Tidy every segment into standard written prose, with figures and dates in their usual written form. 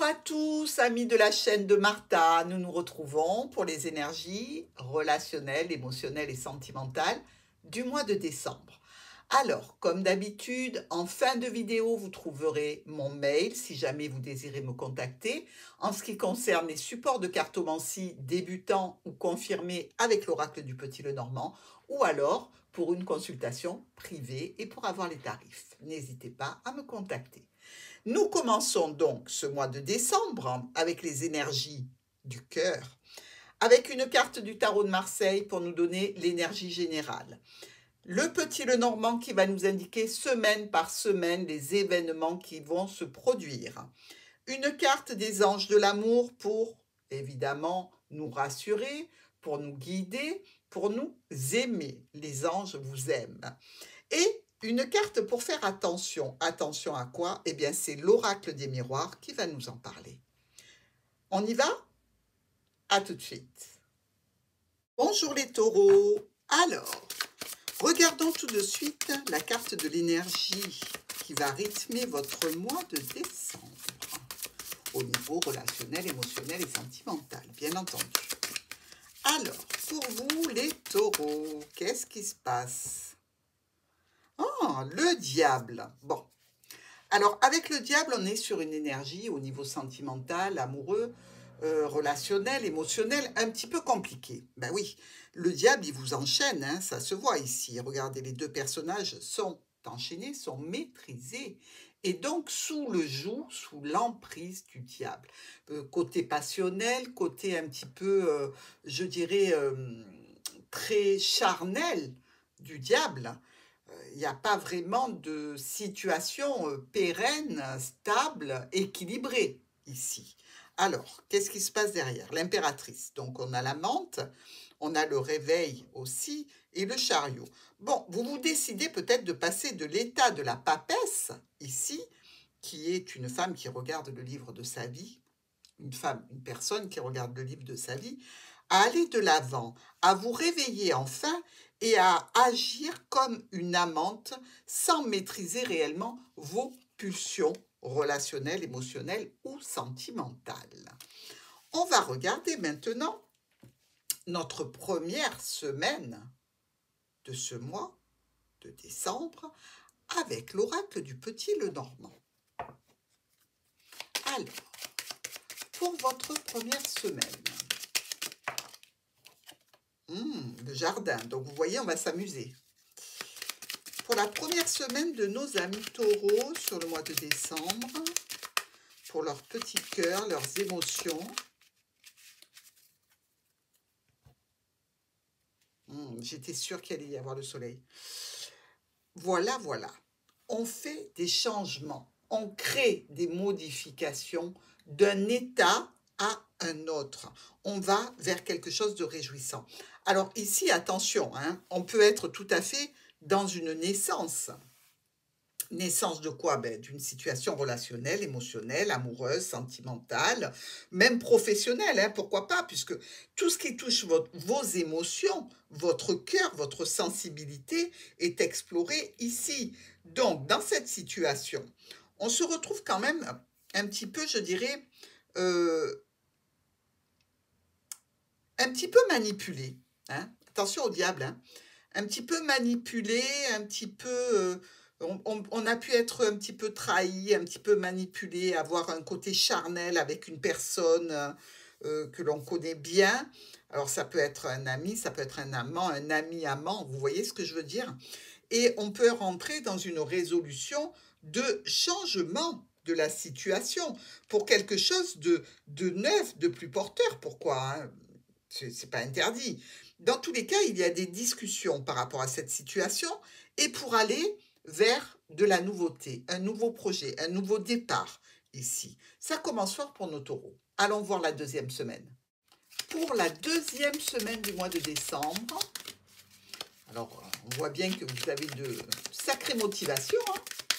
Bonjour à tous, amis de la chaîne de Martha. Nous nous retrouvons pour les énergies relationnelles, émotionnelles et sentimentales du mois de décembre. Alors, comme d'habitude, en fin de vidéo, vous trouverez mon mail si jamais vous désirez me contacter. En ce qui concerne les supports de cartomancie débutants ou confirmés avec l'oracle du Petit Lenormand, ou alors pour une consultation privée et pour avoir les tarifs. N'hésitez pas à me contacter. Nous commençons donc ce mois de décembre avec les énergies du cœur, avec une carte du tarot de Marseille pour nous donner l'énergie générale. Le Petit Lenormand qui va nous indiquer semaine par semaine les événements qui vont se produire. Une carte des anges de l'amour pour, évidemment, nous rassurer, pour nous guider, pour nous aimer. Les anges vous aiment. Et une carte pour faire attention. Attention à quoi? Eh bien, c'est l'oracle des miroirs qui va nous en parler. On y va? À tout de suite. Bonjour les taureaux. Alors, regardons tout de suite la carte de l'énergie qui va rythmer votre mois de décembre au niveau relationnel, émotionnel et sentimental, bien entendu. Alors, pour vous les taureaux, qu'est-ce qui se passe? Oh, le diable. Bon. Alors, avec le diable, on est sur une énergie au niveau sentimental, amoureux, relationnel, émotionnel, un petit peu compliqué. Ben oui, le diable, il vous enchaîne, hein, ça se voit ici. Regardez, les deux personnages sont enchaînés, sont maîtrisés, et donc sous le joug, sous l'emprise du diable. Côté passionnel, côté un petit peu, je dirais, très charnel du diable. Il n'y a pas vraiment de situation pérenne, stable, équilibrée ici. Alors, qu'est-ce qui se passe derrière? L'impératrice. Donc, on a la menthe, on a le réveil aussi et le chariot. Bon, vous vous décidez peut-être de passer de l'état de la papesse, ici, qui est une femme qui regarde le livre de sa vie, une personne qui regarde le livre de sa vie, à aller de l'avant, à vous réveiller enfin et à agir comme une amante sans maîtriser réellement vos pulsions relationnelles, émotionnelles ou sentimentales. On va regarder maintenant notre première semaine de ce mois de décembre avec l'oracle du Petit Lenormand. Alors, pour votre première semaine, le jardin. Donc, vous voyez, on va s'amuser. Pour la première semaine de nos amis taureaux sur le mois de décembre, pour leur petit cœur, leurs émotions. J'étais sûre qu'il allait y avoir le soleil. Voilà, voilà. On fait des changements. On crée des modifications d'un état à un autre. On va vers quelque chose de réjouissant. Alors ici, attention, hein, on peut être tout à fait dans une naissance. Naissance de quoi? D'une situation relationnelle, émotionnelle, amoureuse, sentimentale, même professionnelle, hein, pourquoi pas, puisque tout ce qui touche vos émotions, votre cœur, votre sensibilité est exploré ici. Donc, dans cette situation, on se retrouve quand même un petit peu, je dirais, un petit peu manipulé. Hein? Attention au diable, hein? Un petit peu manipulé, un petit peu... on a pu être un petit peu trahi, un petit peu manipulé, avoir un côté charnel avec une personne que l'on connaît bien. Alors, ça peut être un ami, ça peut être un amant, un ami-amant, vous voyez ce que je veux dire? Et on peut rentrer dans une résolution de changement de la situation pour quelque chose de neuf, de plus porteur. Pourquoi, hein? C'est pas interdit. Dans tous les cas, il y a des discussions par rapport à cette situation et pour aller vers de la nouveauté, un nouveau projet, un nouveau départ ici. Ça commence fort pour nos taureaux. Allons voir la deuxième semaine. Pour la deuxième semaine du mois de décembre, alors on voit bien que vous avez de sacrées motivations. Hein.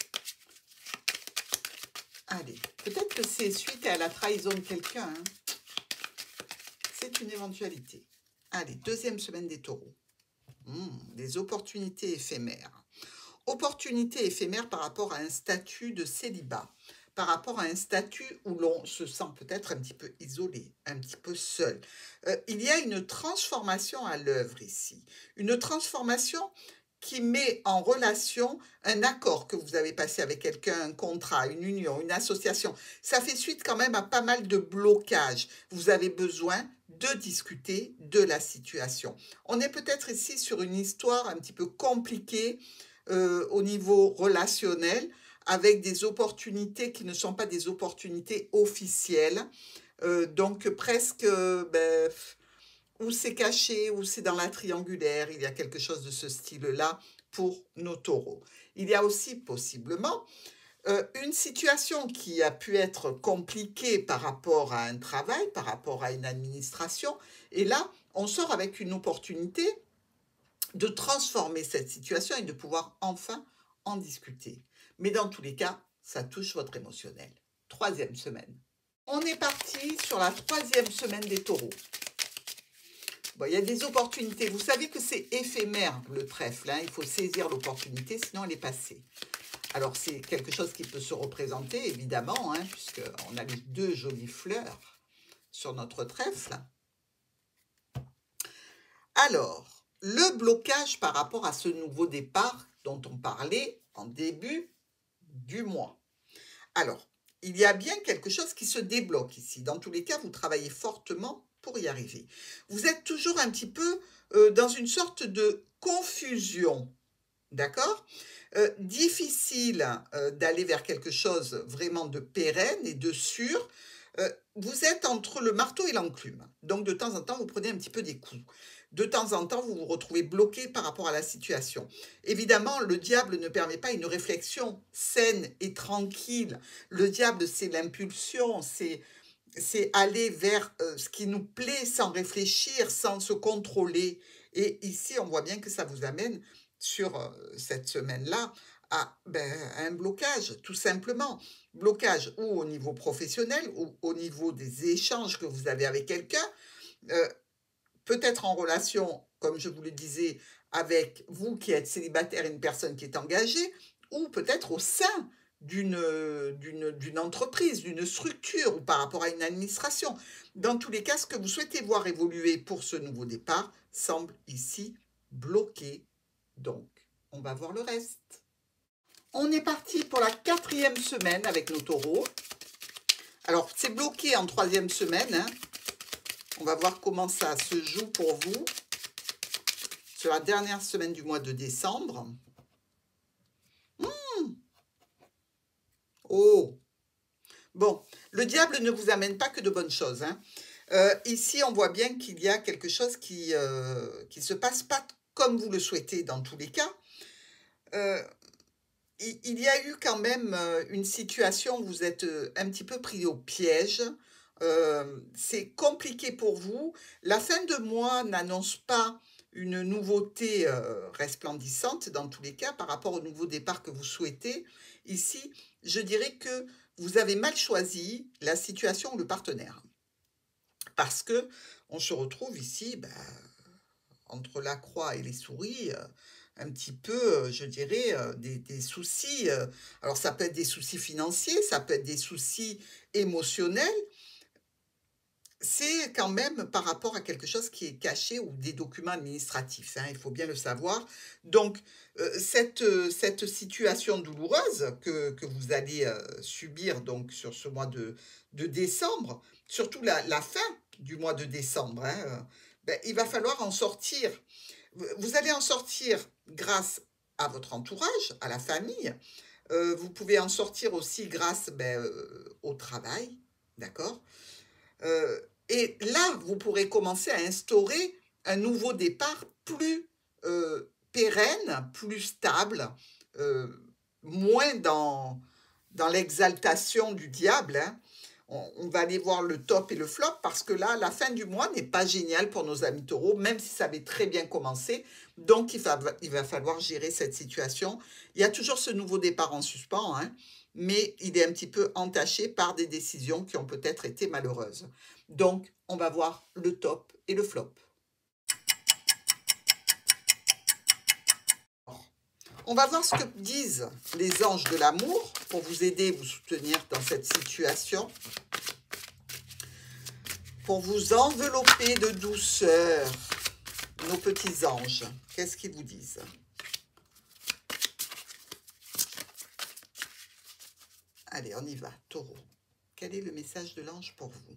Allez, peut-être que c'est suite à la trahison de quelqu'un. Hein. C'est une éventualité. Allez, deuxième semaine des taureaux. Des opportunités éphémères. Opportunités éphémères par rapport à un statut de célibat. par rapport à un statut où l'on se sent peut-être un petit peu isolé, un petit peu seul. Il y a une transformation à l'œuvre ici, une transformation qui met en relation un accord que vous avez passé avec quelqu'un, un contrat, une union, une association. Ça fait suite quand même à pas mal de blocages. Vous avez besoin de discuter de la situation. On est peut-être ici sur une histoire un petit peu compliquée au niveau relationnel, avec des opportunités qui ne sont pas des opportunités officielles. Donc presque, ou c'est caché, ou c'est dans la triangulaire, il y a quelque chose de ce style-là pour nos taureaux. Il y a aussi possiblement une situation qui a pu être compliquée par rapport à un travail, par rapport à une administration, et là, on sort avec une opportunité de transformer cette situation et de pouvoir enfin en discuter. Mais dans tous les cas, ça touche votre émotionnel. Troisième semaine. On est parti sur la troisième semaine des taureaux. Bon, il y a des opportunités. Vous savez que c'est éphémère, le trèfle. Hein. Il faut saisir l'opportunité, sinon elle est passée. Alors, c'est quelque chose qui peut se représenter, évidemment, hein, puisqu'on a les deux jolies fleurs sur notre trèfle. Alors, le blocage par rapport à ce nouveau départ dont on parlait en début du mois. Alors, il y a bien quelque chose qui se débloque ici. Dans tous les cas, vous travaillez fortement pour y arriver. Vous êtes toujours un petit peu dans une sorte de confusion, d'accord ? Difficile d'aller vers quelque chose vraiment de pérenne et de sûr. Vous êtes entre le marteau et l'enclume. Donc, de temps en temps, vous prenez un petit peu des coups. De temps en temps, vous vous retrouvez bloqué par rapport à la situation. Évidemment, le diable ne permet pas une réflexion saine et tranquille. Le diable, c'est l'impulsion, c'est aller vers ce qui nous plaît sans réfléchir, sans se contrôler. Et ici, on voit bien que ça vous amène sur cette semaine-là à un blocage, tout simplement. Blocage ou au niveau professionnel ou au niveau des échanges que vous avez avec quelqu'un, peut-être en relation, comme je vous le disais, avec vous qui êtes célibataire et une personne qui est engagée, ou peut-être au sein d'une entreprise, d'une structure ou par rapport à une administration. Dans tous les cas, ce que vous souhaitez voir évoluer pour ce nouveau départ semble ici bloqué. Donc, on va voir le reste. On est parti pour la quatrième semaine avec nos taureaux. Alors, c'est bloqué en troisième semaine. Hein. On va voir comment ça se joue pour vous sur la dernière semaine du mois de décembre. Oh! Bon, le diable ne vous amène pas que de bonnes choses. Hein. Ici, on voit bien qu'il y a quelque chose qui se passe pas comme vous le souhaitez dans tous les cas. Il y a eu quand même une situation où vous êtes un petit peu pris au piège. C'est compliqué pour vous. La fin de mois n'annonce pas une nouveauté resplendissante dans tous les cas par rapport au nouveau départ que vous souhaitez. Ici, je dirais que vous avez mal choisi la situation ou le partenaire. Parce que on se retrouve ici entre la croix et les souris, un petit peu, je dirais, des soucis. Alors, ça peut être des soucis financiers, ça peut être des soucis émotionnels. C'est quand même par rapport à quelque chose qui est caché ou des documents administratifs, hein, il faut bien le savoir. Donc, cette situation douloureuse que vous allez subir donc, sur ce mois de décembre, surtout la fin du mois de décembre, hein, il va falloir en sortir. Vous allez en sortir grâce à votre entourage, à la famille. Vous pouvez en sortir aussi grâce au travail, d'accord? Et là, vous pourrez commencer à instaurer un nouveau départ plus pérenne, plus stable, euh, moins dans l'exaltation du diable. Hein. On va aller voir le top et le flop parce que là, la fin du mois n'est pas géniale pour nos amis taureaux, même si ça avait très bien commencé. Donc, il va falloir gérer cette situation. Il y a toujours ce nouveau départ en suspens, hein, mais il est un petit peu entaché par des décisions qui ont peut-être été malheureuses. Donc, on va voir le top et le flop. On va voir ce que disent les anges de l'amour pour vous aider, vous soutenir dans cette situation. Pour vous envelopper de douceur, nos petits anges, qu'est-ce qu'ils vous disent? Allez, on y va, Taureau. Quel est le message de l'ange pour vous?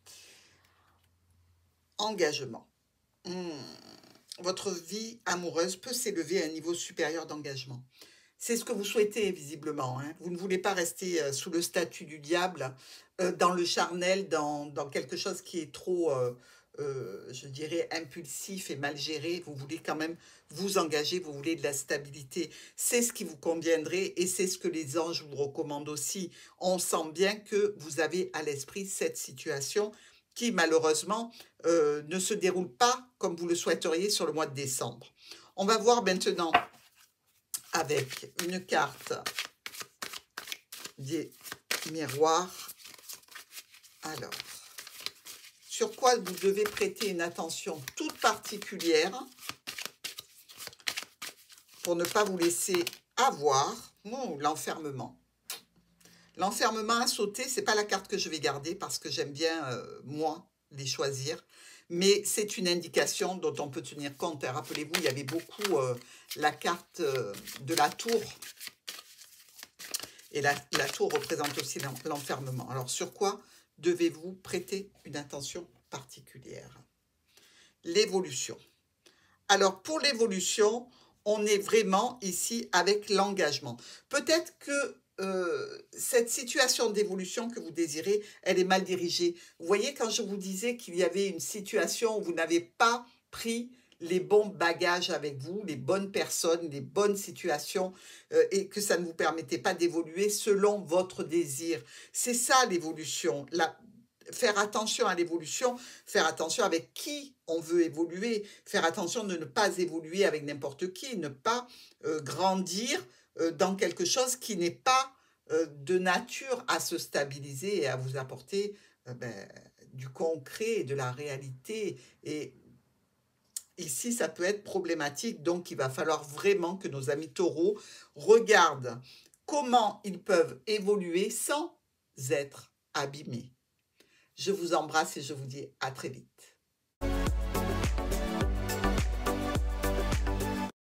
Engagement. Votre vie amoureuse peut s'élever à un niveau supérieur d'engagement. C'est ce que vous souhaitez, visiblement, hein. Vous ne voulez pas rester sous le statut du diable, dans le charnel, dans quelque chose qui est trop, je dirais, impulsif et mal géré. Vous voulez quand même vous engager, vous voulez de la stabilité. C'est ce qui vous conviendrait et c'est ce que les anges vous recommandent aussi. On sent bien que vous avez à l'esprit cette situation qui, malheureusement, ne se déroule pas comme vous le souhaiteriez sur le mois de décembre. On va voir maintenant avec une carte des miroirs. Alors, sur quoi vous devez prêter une attention toute particulière pour ne pas vous laisser avoir. L'enfermement. L'enfermement à sauter, ce n'est pas la carte que je vais garder parce que j'aime bien, moi, les choisir. Mais c'est une indication dont on peut tenir compte. Rappelez-vous, il y avait beaucoup la carte de la tour. Et la tour représente aussi l'enfermement. Alors, sur quoi devez-vous prêter une attention particulière? L'évolution. Alors, pour l'évolution, on est vraiment ici avec l'engagement. Peut-être que cette situation d'évolution que vous désirez, elle est mal dirigée. Vous voyez, quand je vous disais qu'il y avait une situation où vous n'avez pas pris les bons bagages avec vous, les bonnes personnes, les bonnes situations, et que ça ne vous permettait pas d'évoluer selon votre désir. C'est ça l'évolution. Faire attention à l'évolution, faire attention avec qui on veut évoluer, faire attention de ne pas évoluer avec n'importe qui, ne pas grandir dans quelque chose qui n'est pas de nature à se stabiliser et à vous apporter du concret, de la réalité. Et ici, ça peut être problématique, donc il va falloir vraiment que nos amis taureaux regardent comment ils peuvent évoluer sans être abîmés. Je vous embrasse et je vous dis à très vite.